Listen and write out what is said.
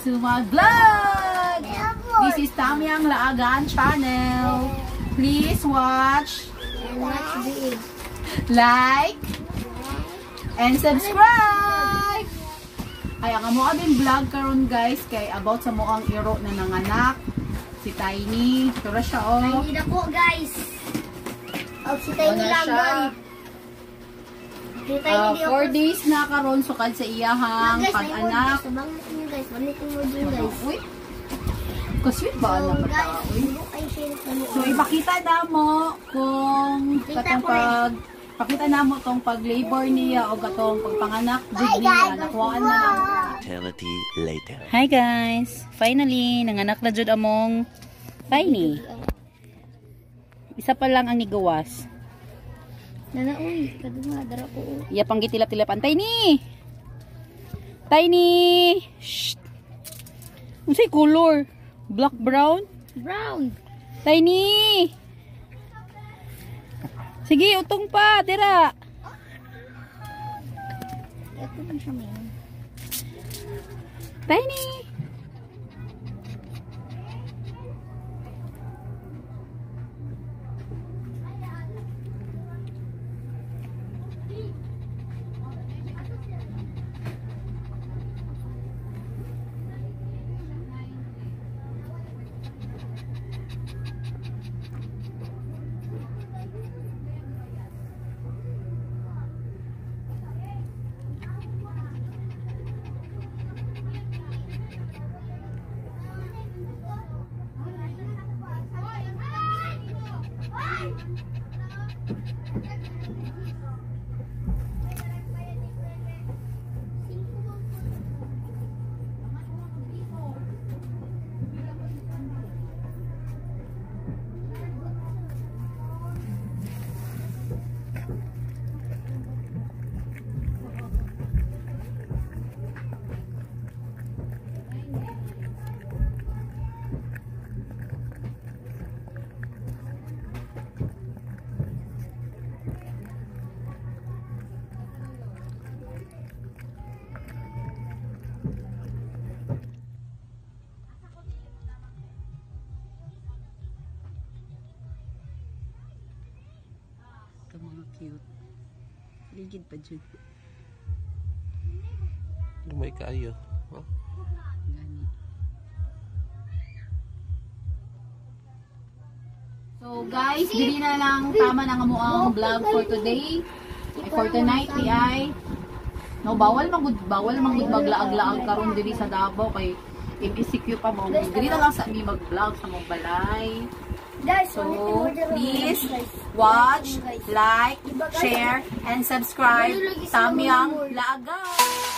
to my vlog! This is Tamyang Laagan channel. Please watch, like, and subscribe! Ay, ang amo abing vlog karon guys, kay about sa moang iro na nanganak. Si Tiny. Tura siya, oh. Tiny na po, guys. Oh, si Tiny lang, guys. 4 days na karon sukad sa iyahang pag-anak. Uy. Kasi ba na ba? So ipakita na mo kung katong pakita na mo tong pag-labor niya o katong pagpanganak jud niya nakuhaan na lang. Eternity later. Hi guys. Finally nanganak na jud among Tiny. Isa pa lang ang nigawas. Nanaon, kaduma dara ko. Iya pang gitilap-tilapan. Tiny. Tiny. Shh. Unsay color? Black brown? Brown. Tiny. Sige, utong pa, tira. Ito lang siya man. Tiny. Mga cute. Ligid pa dyan. May kayo. Huh? Gani. So guys, dili na lang tama na nga mo ang vlog for today. Ay, for tonight, ay no, bawal magud maglaag-laag karon diri sa Davao kay MSQ pa mo. Dili na lang sa mi mag-vlog sa mong balay. So, please watch, like, share, and subscribe. Tamyang Laagan!